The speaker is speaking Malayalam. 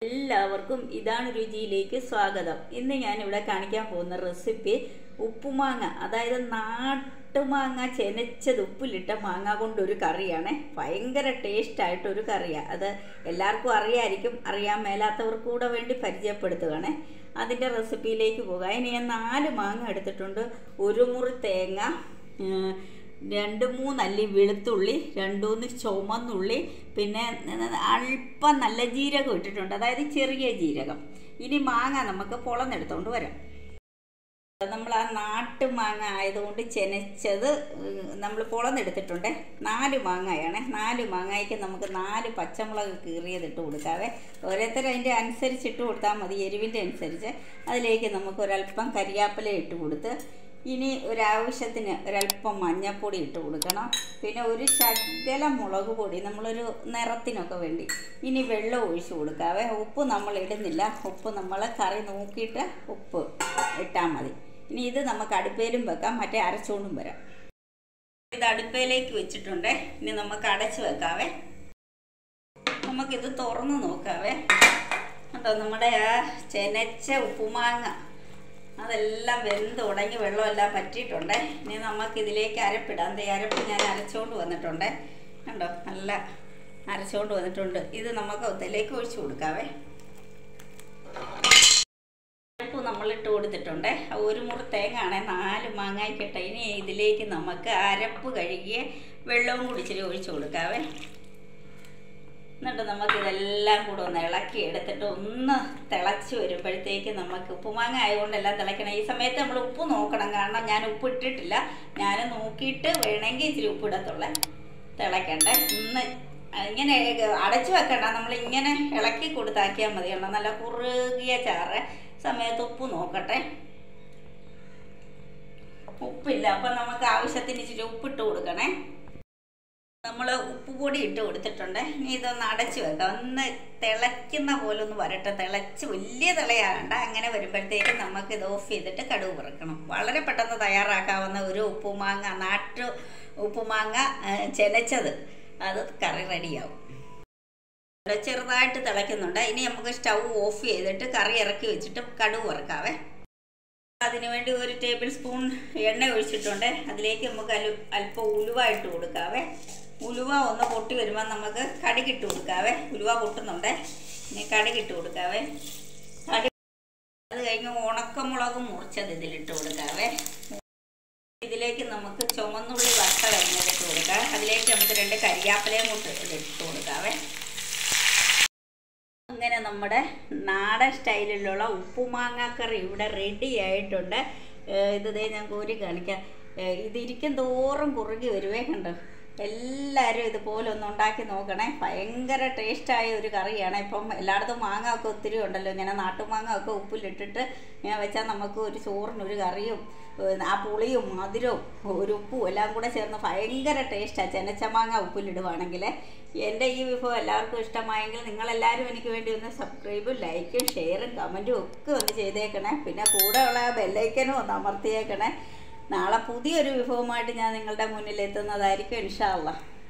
എല്ലാവർക്കും ഇതാണ് രുചിയിലേക്ക് സ്വാഗതം. ഇന്ന് ഞാൻ ഇവിടെ കാണിക്കാൻ പോകുന്ന റെസിപ്പി ഉപ്പുമാങ്ങ, അതായത് നാട്ടുമാങ്ങ ചെനച്ചത് ഉപ്പിലിട്ട മാങ്ങ കൊണ്ടൊരു കറിയാണ്. ഭയങ്കര ടേസ്റ്റായിട്ടൊരു കറിയാണ്. അത് എല്ലാവർക്കും അറിയാമായിരിക്കും, അറിയാൻ മേലാത്തവർക്ക് കൂടെ വേണ്ടി പരിചയപ്പെടുത്തുകയാണ്. അതിൻ്റെ റെസിപ്പിയിലേക്ക് പോകാം. ഇനി ഞാൻ 4 മാങ്ങ എടുത്തിട്ടുണ്ട്, 1 മുറി തേങ്ങ, 2-3 അല്ലി വെളുത്തുള്ളി, 2-3 ചുമന്നുള്ളി, പിന്നെ അല്പം നല്ല ജീരകം ഇട്ടിട്ടുണ്ട്, അതായത് ചെറിയ ജീരകം. ഇനി മാങ്ങ നമുക്ക് പൊളന്നെടുത്തോണ്ട് വരാം. നമ്മൾ ആ നാട്ടുമാങ്ങ ആയതുകൊണ്ട് ചെനച്ചത് നമ്മൾ പൊളന്നെടുത്തിട്ടുണ്ട്. 4 മാങ്ങയാണ്. 4 മാങ്ങയ്ക്ക് നമുക്ക് 4 പച്ചമുളക് കീറിയതിട്ട് കൊടുക്കാവേ. ഓരോരുത്തർ അതിൻ്റെ അനുസരിച്ചിട്ട് കൊടുത്താൽ മതി, എരിവിൻ്റെ അനുസരിച്ച്. അതിലേക്ക് നമുക്ക് ഒരല്പം കരിയാപ്പില ഇട്ട് കൊടുത്ത്, ഇനി ഒരാവശ്യത്തിന് ഒരല്പം മഞ്ഞൾപ്പൊടി ഇട്ട് കൊടുക്കണം. പിന്നെ ഒരു ശകലം മുളക് പൊടി, നമ്മളൊരു നിറത്തിനൊക്കെ വേണ്ടി. ഇനി വെള്ളം ഒഴിച്ച് കൊടുക്കാവേ. ഉപ്പ് നമ്മൾ ഇടുന്നില്ല, ഉപ്പ് നമ്മൾ കറി നോക്കിയിട്ട് ഉപ്പ് ഇട്ടാൽ മതി. ഇനി ഇത് നമുക്ക് അടുപ്പയിലും വെക്കാം, മറ്റേ അരച്ചുകൊണ്ടും വരാം. ഇത് അടുപ്പയിലേക്ക് വെച്ചിട്ടുണ്ട്. ഇനി നമുക്ക് അടച്ച് വെക്കാവേ. നമുക്കിത് തുറന്ന് നോക്കാവേ. കേട്ടോ, നമ്മുടെ ആ ചെനച്ച ഉപ്പുമാങ്ങ അതെല്ലാം വെന്ത് ഉടങ്ങി വെള്ളമെല്ലാം പറ്റിയിട്ടുണ്ട്. ഇനി നമുക്കിതിലേക്ക് അരപ്പിടാം. അരപ്പ് ഞാൻ അരച്ചുകൊണ്ട് വന്നിട്ടുണ്ട്. കണ്ടോ, നല്ല അരച്ചുകൊണ്ട് വന്നിട്ടുണ്ട്. ഇത് നമുക്ക് ഇതിലേക്ക് ഒഴിച്ചു കൊടുക്കാവേ. അരപ്പ് നമ്മളിട്ട് കൊടുത്തിട്ടുണ്ട്. 1 മുറി തേങ്ങ ആണ് 4 മാങ്ങയ്ക്കിട്ട. ഇനി ഇതിലേക്ക് നമുക്ക് അരപ്പ് കഴുകിയ വെള്ളവും കൂടി ഇച്ചിരി ഒഴിച്ചു കൊടുക്കാവേ. എന്നിട്ട് നമുക്കിതെല്ലാം കൂടെ ഒന്ന് ഇളക്കി എടുത്തിട്ട് ഒന്ന് തിളച്ച് വരുമ്പോഴത്തേക്ക് നമുക്ക് ഉപ്പുമാങ്ങ ആയതുകൊണ്ട് എല്ലാം തിളയ്ക്കണം. ഈ സമയത്ത് നമ്മൾ ഉപ്പ് നോക്കണം, കാരണം ഞാൻ ഉപ്പ് ഇട്ടിട്ടില്ല. ഞാൻ നോക്കിയിട്ട് വേണമെങ്കിൽ ഇച്ചിരി ഉപ്പ് ഇടത്തുള്ളേ. തിളയ്ക്കണ്ടേ, ഒന്ന് ഇങ്ങനെ അടച്ചു വെക്കണ്ട, നമ്മളിങ്ങനെ ഇളക്കി കൊടുത്താക്കിയാൽ മതിയല്ലോ. നല്ല കുറുകിയ ചാറ് സമയത്ത് ഉപ്പ് നോക്കട്ടെ. ഉപ്പില്ല, അപ്പം നമുക്ക് ആവശ്യത്തിന് ഇച്ചിരി ഉപ്പിട്ട് കൊടുക്കണേ. നമ്മൾ ഉപ്പ് പൊടി ഇട്ട് കൊടുത്തിട്ടുണ്ട്. ഇനി ഇതൊന്ന് അടച്ച് വെക്കാം. ഒന്ന് തിളയ്ക്കുന്ന പോലെ ഒന്ന് വരട്ടെ. തിളച്ച് വലിയ തിളയാകണ്ട. അങ്ങനെ വരുമ്പോഴത്തേക്കും നമുക്ക് ഇത് ഓഫ് ചെയ്തിട്ട് കടുക് വറുക്കണം. വളരെ പെട്ടെന്ന് തയ്യാറാക്കാവുന്ന ഒരു ഉപ്പുമാങ്ങ, നാട്ടു ഉപ്പുമാങ്ങ ചെനച്ചത്, അത് കറി റെഡിയാവും. ചെറുതായിട്ട് തിളയ്ക്കുന്നുണ്ട്. ഇനി നമുക്ക് സ്റ്റൗ ഓഫ് ചെയ്തിട്ട് കറി ഇറക്കി വെച്ചിട്ട് കടുക് വറുക്കാവേ. അതിനുവേണ്ടി 1 ടേബിൾ സ്പൂൺ എണ്ണ ഒഴിച്ചിട്ടുണ്ട്. അതിലേക്ക് നമുക്ക് അല്പം ഉലുവ ഇട്ട് കൊടുക്കാവേ. ഉലുവ ഒന്ന് പൊട്ടി വരുമ്പോൾ നമുക്ക് കടുകിട്ട് കൊടുക്കാവേ. ഉലുവ പൊട്ടുന്നുണ്ട്. ഇനി കടുകിട്ട് കൊടുക്കാവേ. അത് കഴിഞ്ഞ് ഉണക്കമുളക് മുറിച്ചത് ഇതിലിട്ട് കൊടുക്കാവേ. ഇതിലേക്ക് നമുക്ക് ചുമന്നുള്ളി വറുത്ത കരിഞ്ഞതിട്ട് കൊടുക്കാം. അതിലേക്ക് നമുക്ക് 2 കരിയാപ്പിലയും കൂട്ട് ഇട്ട് കൊടുക്കാവേ. അങ്ങനെ നമ്മുടെ നാടൻ സ്റ്റൈലിലുള്ള ഉപ്പുമാങ്ങാക്കറി ഇവിടെ റെഡി ആയിട്ടുണ്ട്. ഇതേ ഞാൻ കോരി കാണിക്കാം. ഇതിരിക്കും തോറും കുറുകി വരുവേ. കണ്ടോ, എല്ലാവരും ഇതുപോലെ ഒന്ന് ഉണ്ടാക്കി നോക്കണേ. ഭയങ്കര ടേസ്റ്റായ ഒരു കറിയാണ്. ഇപ്പം എല്ലായിടത്തും മാങ്ങ ഒക്കെ ഒത്തിരി ഉണ്ടല്ലോ. ഇങ്ങനെ നാട്ടുമാങ്ങ ഒക്കെ ഉപ്പിലിട്ടിട്ട് ഇങ്ങനെ വെച്ചാൽ നമുക്ക് ഒരു ചോറിനൊരു കറിയും ആ പുളിയും മധുരവും ഒരു ഉപ്പും എല്ലാം കൂടെ ചേർന്ന് ഭയങ്കര ടേസ്റ്റാണ് ചെനച്ച മാങ്ങ ഉപ്പിലിടുവാണെങ്കിൽ. എൻ്റെ ഈ വിഭവം എല്ലാവർക്കും ഇഷ്ടമായെങ്കിൽ നിങ്ങളെല്ലാവരും എനിക്ക് വേണ്ടി ഒന്ന് സബ്സ്ക്രൈബും ലൈക്കും ഷെയറും കമൻറ്റും ഒക്കെ ഒന്ന് ചെയ്തേക്കണേ. പിന്നെ കൂടെയുള്ള ബെല്ലൈക്കനും ഒന്ന് അമർത്തിയേക്കണേ. നാളെ പുതിയൊരു വിഭവമായിട്ട് ഞാൻ നിങ്ങളുടെ മുന്നിൽ എത്തുന്നതായിരിക്കും ഇൻഷാ അല്ലാഹ്.